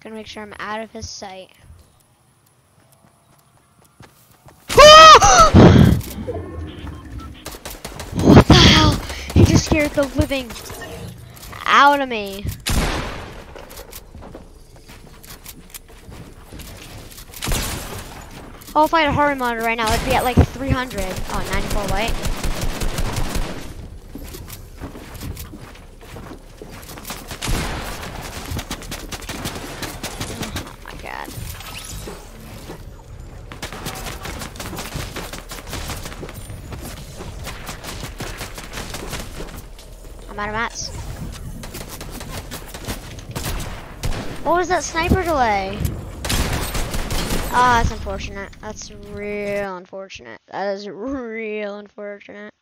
gonna make sure I'm out of his sight. What the hell? He just scared the living out of me. Oh, if I had a hard monitor right now, it'd be at like 300. Oh, 94 white. Oh my god. I'm out of mats. What was that sniper delay? Ah, that's unfortunate. That's real unfortunate. That is real unfortunate.